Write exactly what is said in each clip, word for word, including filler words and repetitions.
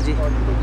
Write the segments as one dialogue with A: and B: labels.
A: जी।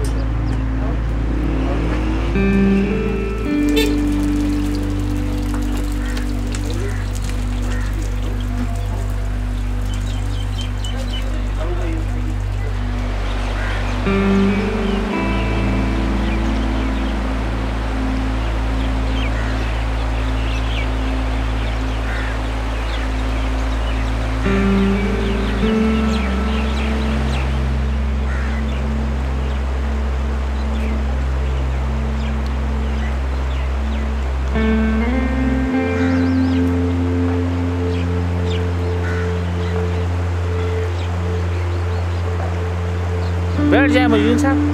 A: बैठ जाए मजून साहब।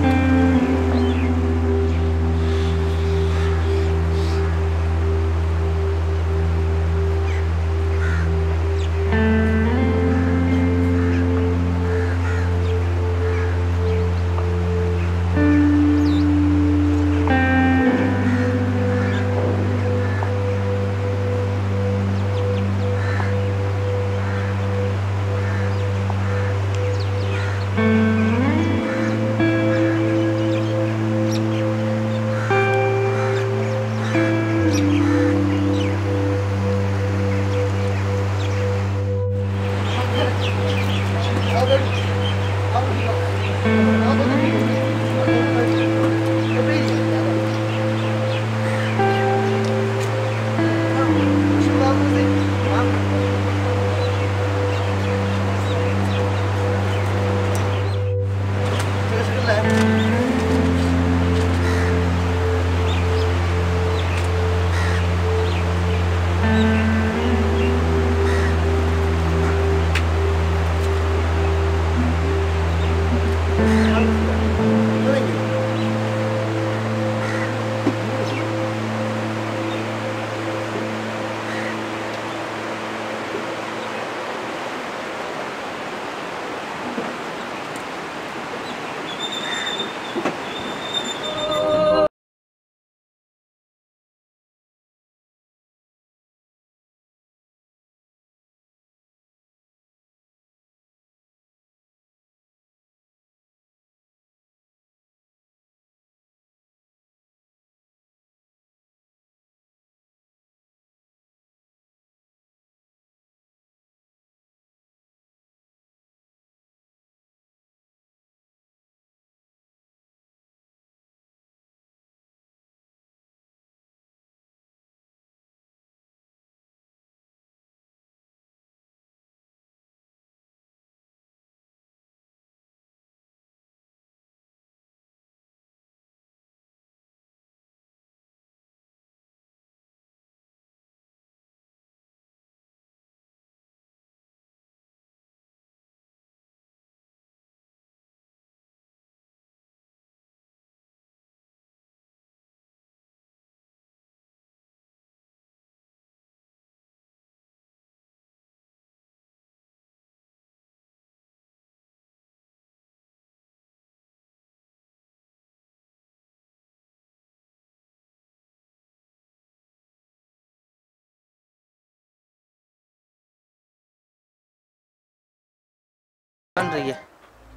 A: बन रही है।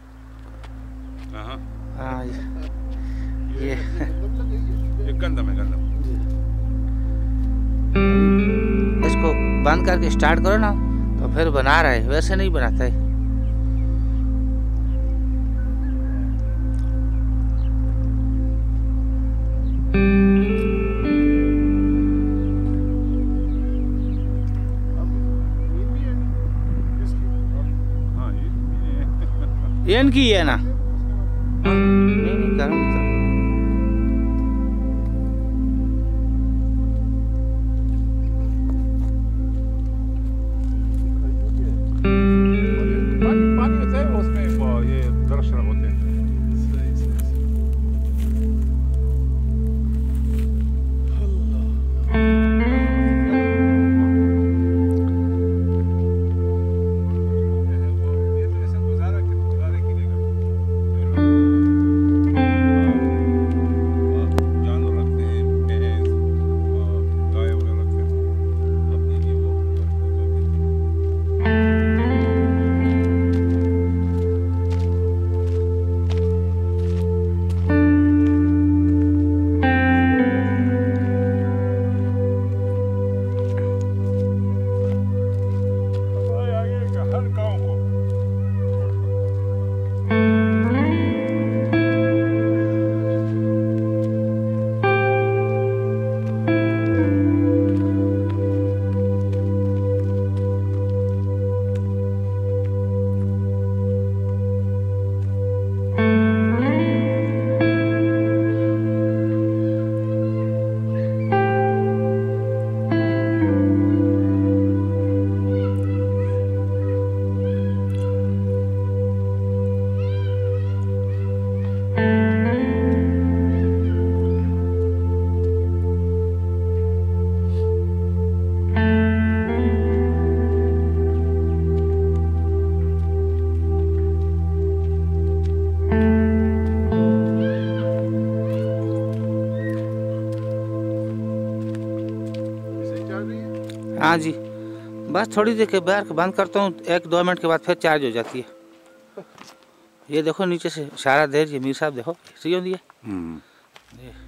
A: हाँ ये
B: ये गंदम है, गंदम।
A: इसको बंद करके स्टार्ट करो ना तो फिर बना रहा है, वैसे नहीं बनाता है। ये इनकी है ना? नहीं नहीं गर्म
B: पानी होता है उसमें, ये दरख्त होते हैं।
A: हाँ जी, बस थोड़ी देर के बाद बंद करता हूँ, एक दो मिनट के बाद फिर चार्ज हो जाती है। ये देखो नीचे से सारा देर ये मीर साहब देखो सही होती है।